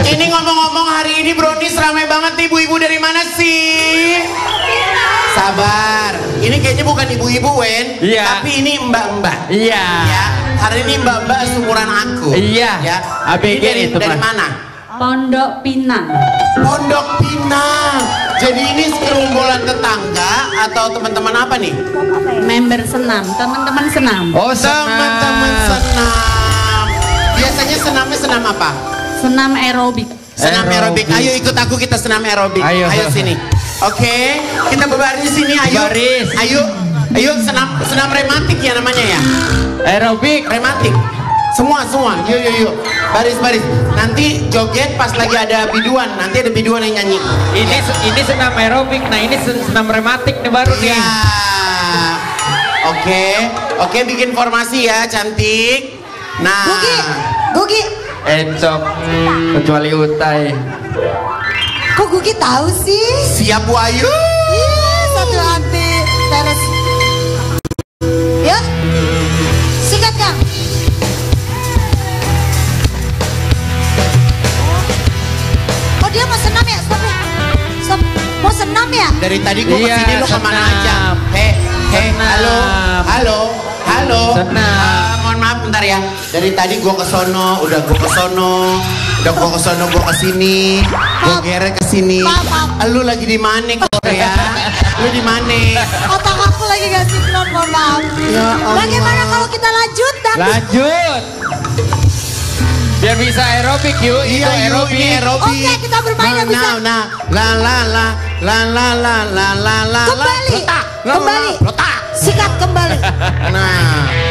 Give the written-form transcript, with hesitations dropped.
Ini ngomong-ngomong hari ini Brownies ramai banget nih. Ibu-ibu dari mana sih? Sabar. Ini kayaknya bukan ibu-ibu Wen. Iya. Tapi ini mbak-mbak. Iya. Ya. Hari ini mbak-mbak seumuran aku. Iya. Ya. ABG Ini itu dari mah. mana? Pondok Pinang. Pondok Pinang. Jadi ini sekerombolan tetangga atau teman-teman apa nih? Member senam, teman-teman senam. Oh, Teman-teman senam. Biasanya senamnya senam apa? Senam aerobik. Senam aerobik. Ayo ikut aku, kita senam aerobik. Ayo. Sini. Oke, kita berbaris sini. Ayo. Baris. Ayo senam rematik ya namanya ya. Aerobik. Rematik. Semua. Yuk. Baris. Nanti joget pas lagi ada biduan. Nanti ada biduan yang nyanyi. Ini senam aerobik. Nah, ini senam rematik nih baru nih. Iya. Oke, bikin formasi ya, cantik. Nah. Gugi. Encok. Kecuali Utai. Kok Gugi tahu sih? Siap Bu Ayu. Iya, satu hati. Terus. Yuk. Sikat Kang. Oh dia mau senam ya? Stop. Mau senam ya? Dari tadi gua Iya, kesini lu kemana senam. aja? Halo. Senam. Mohon maaf bentar ya. Dari tadi gua ke sono, udah gua ke sini, gua geret ke sini. Maaf. Lu lagi di mana kok ya? Lu di mana? Otak aku lagi gak sinkron, mohon maaf. Ya Allah. Bagaimana kalau kita lanjut? Lanjut. Biar bisa aerobik yuk. Iya, Itu ini aerobik. Oke, kita bermain ya, bisa. Nah, la. Kembali. Letak. Kembali. Letak. Sikat kembali. Nah.